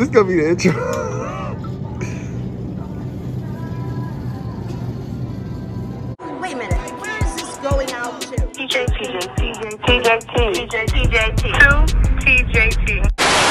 This gonna be the intro. Wait a minute. Where is this going out to? TJT. 2TJT.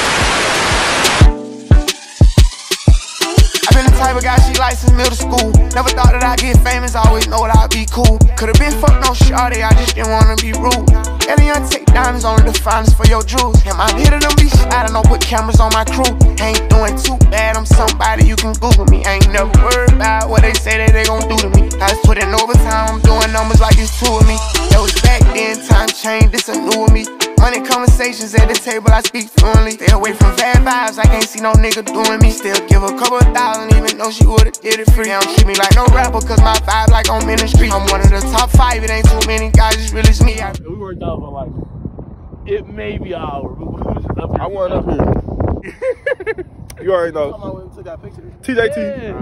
I've been the type of guy she likes since middle school. Never thought that I'd get famous, always know that I'd be cool. Could've been fucked no shawty, I just didn't wanna be rude. Alien take diamonds, only the finest for your jewels. And my hitter them be shot, I don't put cameras on my crew. Ain't doing too bad, I'm somebody you can Google me. Ain't never worried about what they say that they gon' do to me. I just put in overtime, I'm doing numbers like it's two of me. That was back then, time changed, this a new of me. Money conversations at the table, I speak fluently. Stay away from bad vibes, I can't see no nigga doing me. Still give a couple $1,000, even though she would've did it free. They don't treat me like no rapper, cause my vibe like on ministry. I'm one of the top 5, it ain't too many guys, it's really me. We worked out for like, it may be an hour, but we was just up here. I want up here. You already know. TJT. Yeah.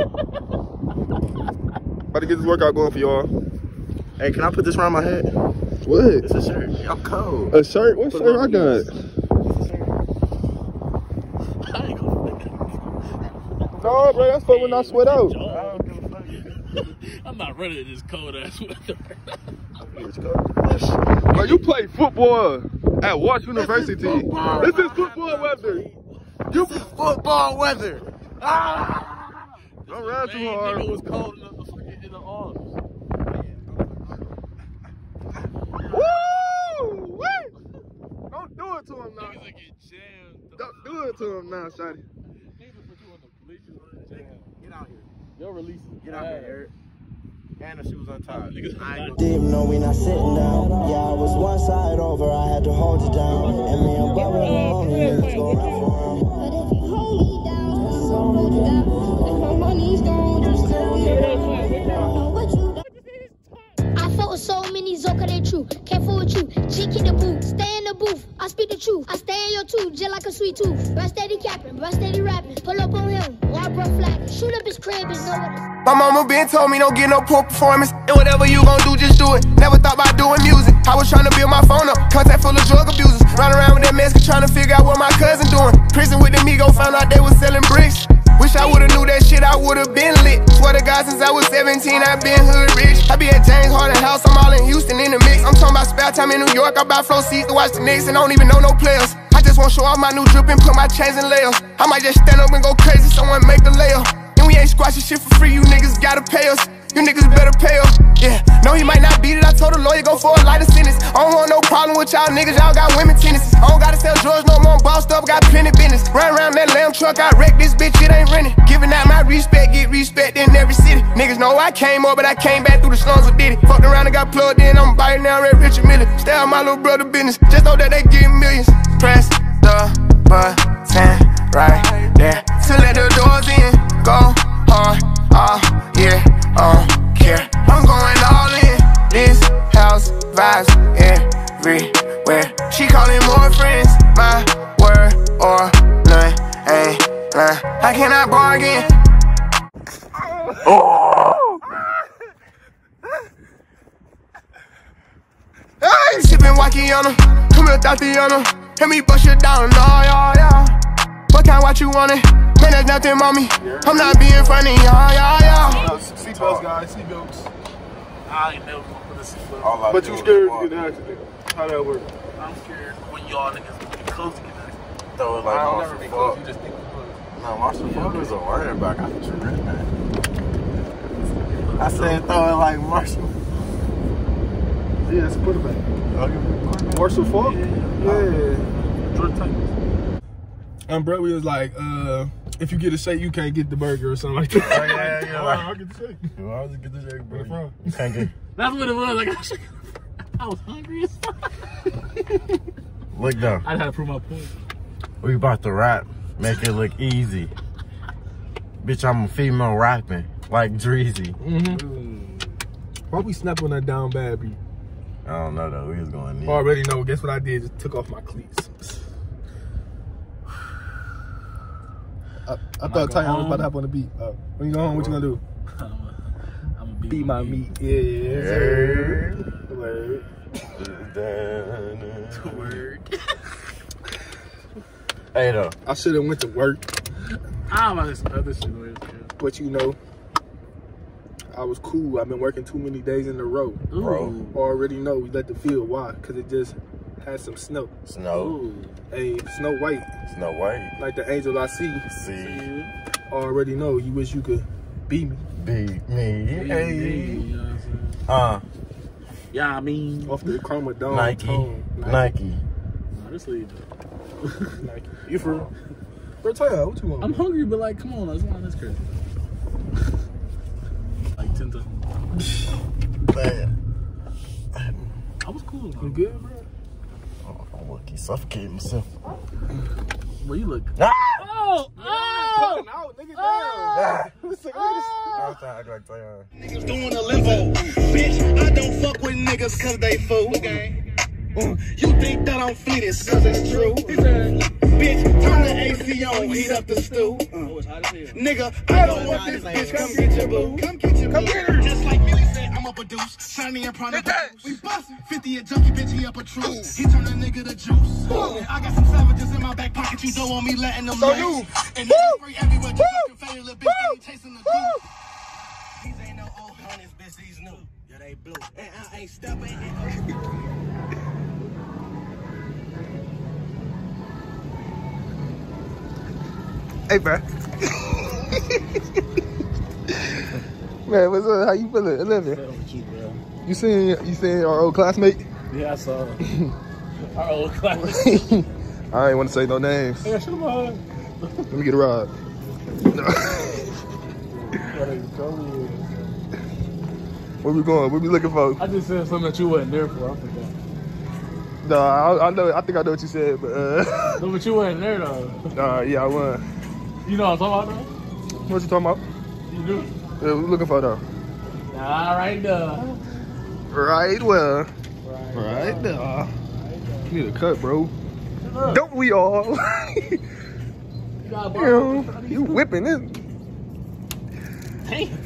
About to get this workout going for y'all. Hey, can I put this around my head? What? It's a shirt. I'm cold. A shirt? What shirt I got? No, bro, that's for when I sweat out. I'm not running in this cold ass weather. Bro, you play football at Watch University. This is football weather. You football weather. Don't run too hard. It was cold enough to fucking in the arms. Woo! Wait! Don't do it to him now. Niggas get jammed. Don't do it to him now, shawty. Niggas put you on the bleachers. Get out here. Your release is Get out here, Eric. And the shoes untied. Even though we not sitting down. Yeah, I was one side over, I had to hold it down. And me and Bubba alone, niggas go round for round. But if you hold me down, I'm gonna hold you down. If my money's gone, just tell me what you done. I fought with so many Zoka, they true. Can't fool with you. G kick the boot, stay in the booth. I speak the truth. I stay in your tooth, just like a sweet tooth. Bruh steady capping, bruh steady rapping. Pull up on him, while bruh flagging. Shoot up his crib, it's nowhere. My mama been told me don't get no poor performance. And whatever you gon' do, just do it. Never thought about doing music. I was trying to build my phone up. Contact full of drug abusers. Run around with that mask trying to figure out what my cousin doing. Prison with the Migo, found out they was selling bricks. Wish I would've knew that shit, I would've been lit. Swear to God, since I was 17, I been hood rich. I be at James Harden house, I'm all in Houston in the mix. I'm talking about spare time in New York, I buy flow seats to watch the Knicks and don't even know no players. I just wanna show off my new drip and put my chains in layers. I might just stand up and go crazy, someone make the layup. And we ain't squashing shit for free, you niggas gotta pay us. You niggas better pay up. Yeah, no, he might not beat it. I told the lawyer go for a lighter sentence. I don't want no problem with y'all niggas. Y'all got women tendencies. I don't gotta sell drugs no more. I'm bossed up, got plenty business. Run around that lamb truck, I wreck this bitch. It ain't renting. Giving out my respect, get respect in every city. Niggas know I came up, but I came back through the slums and did it. Fucked around and got plugged in. I'm biting down Red Richard Miller. Stay out my little brother business. Just know that they getting millions. Press the button right there to let the doors in. Go hard, yeah, care. I'm going all in. This house vibes everywhere. She calling more friends. My word or none, ain't lying. I cannot bargain. Oh. Hey, sippin' Wakiana, come here, Tatiana. Hear me bust you down, yeah. What kind what you want it? Man, there's nothing, mommy. I'm not being funny, yeah. Seatbelts, guys, seatbelts. I ain't never gonna put a seatbelt. But you scared to get an accident. How that work? I'm scared when y'all niggas be close to get that. Throw it like I'll Marshall never be close, you Falk. just think you close. No, Marshall Falk is a running back. I think you're running back. I said throw it like Marshall. Yeah, it's a quarterback. Marshall Falk? Yeah. Jordan Titans. Bro, we was like, if you get a shake, you can't get the burger or something like that. Oh, yeah. I'll get the shake. Well, I'll just get the shake, bro. Where You can't get. That's what it was. Like, I was hungry as fuck. Look though. I had to prove my point. We about to rap. Make it look easy. Bitch, I'm a female rapping. Like Dreezy. Why we snap on that down bad beat? I don't know though. We was going in. Already know. Guess what I did? Just took off my cleats. I thought Tyon was about to hop on the beat. When you go home, what you gonna do? I'm gonna Beat my meat. Yeah. Word. Word. Hey, though. I should have went to work. I'm about this other shit. But you know, I was cool. I've been working too many days in a row. Bro. Already know we let the field. Why? Because it just had some snow. Snow. Ooh. Hey, Snow White. Snow White. Like the angel I see. See. Already know. You wish you could be me. Be me. Hey. You know what I'm saying? Yeah, I mean. Off the chromodome. Nike. Nike. Nah, this leave. Nike. You for real? Bro, tell you what you want. I'm hungry, but like, come on, that's crazy. Like 10 times. Man. I was cool. You good, bro? Oh, I'm lucky. Suffocating myself. Well, you look. Ah! Oh! Oh! Out, nigga, Ah! Look at I was trying to act like Tayon. Niggas doing a limbo. Bitch, I don't fuck with niggas cause they fool. Okay. You think that I'm fleeting cause it's true. Bitch, turn the AC on, heat up the stew. Nigga, I don't want this bitch, come get your boo. Come get your boo. Just like Millie said, I'm a produce. Shiny and proud of we bustin'. 50 a junkie, bitch, he up a truce. He turn a nigga to juice. I got some savages in my back pocket, you don't want me letting them know. And niggas spray everywhere, just like your favorite little bitch, they chasing the goose. These ain't no old honeys, bitch, these new. Yeah, they blue. And I ain't stepping. Hey, bro. Man, what's up? How you feeling? 11. You seen our old classmate? Yeah, I saw our old classmate. I ain't want to say no names. Yeah, shoot him out. Let me get a ride. Where we going? What we looking for? I just said something that you wasn't there for. I forgot. No, I know. I think I know what you said, but No, but you wasn't there though. yeah, I won. You know what I'm talking about though? What you talking about? You do? Yeah, what we looking for though? Nah, right there. Right well. Right there. You need a cut, bro. Don't we all? You whipping it. Damn.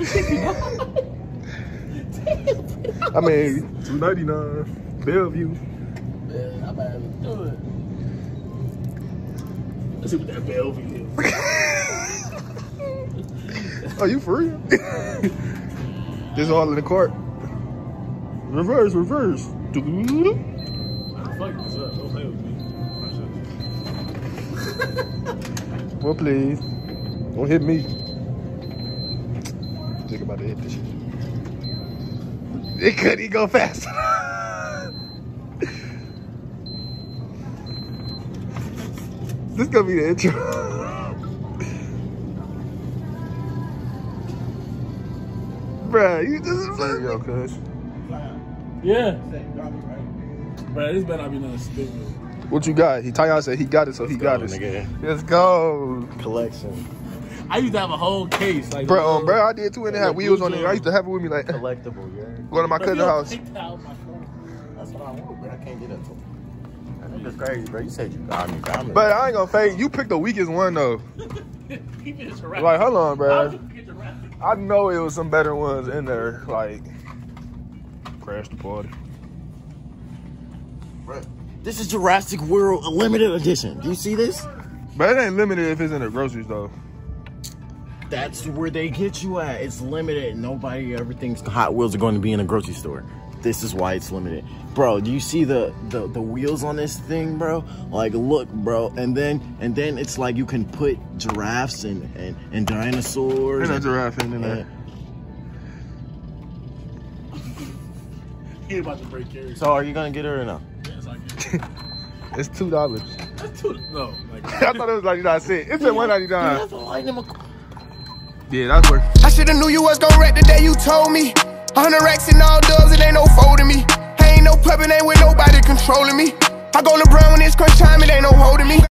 I mean, $2.99, Bellevue. Man, I'm about to do it. Let's see what that Bellevue is. Oh, you for real? This all in the cart. Reverse. Fuck this up. Don't play with me. Well, please. Don't hit me. Think about to hit this shit. It couldn't go fast. This gonna be the intro. Bruh, you just yo, cuz. Yeah. Bro, this better not be nothing stupid. What you got? Tayon said he got it, so he got it. Nigga. Let's go. Collection. I used to have a whole case. Like, Bro, I did too, and it had wheels on it. I used to have it with me like Collectible, yeah. going to my cousin's house. That's what I want, but I can't get up to it. I think it's crazy, bro. You said you got me. But I ain't gonna fake. You picked the weakest one though. Like, hold on, bro. I know it was some better ones in there. Like, Crash the Party. Bro, this is Jurassic World limited edition. Do you see this? But it ain't limited if it's in the groceries though. That's where they get you at. It's limited. Nobody ever thinks Hot Wheels are going to be in a grocery store. This is why it's limited. Bro, do you see the wheels on this thing, bro? Like, look, bro. And then it's like you can put giraffes and dinosaurs. Ain't no giraffe in there. He about to break Carrie. So are you going to get her or no? Yes, I get it. It's $2. That's $2. No. Like, I thought it was 99 cents. It's at $1.99. That's a lightning. Yeah, that's worth. I should've knew you was gon' wreck the day you told me. 100 racks and all dubs, it ain't no folding me. I ain't no puppet, ain't with nobody controlling me. I go LeBron when it's crunch time, it ain't no holding me.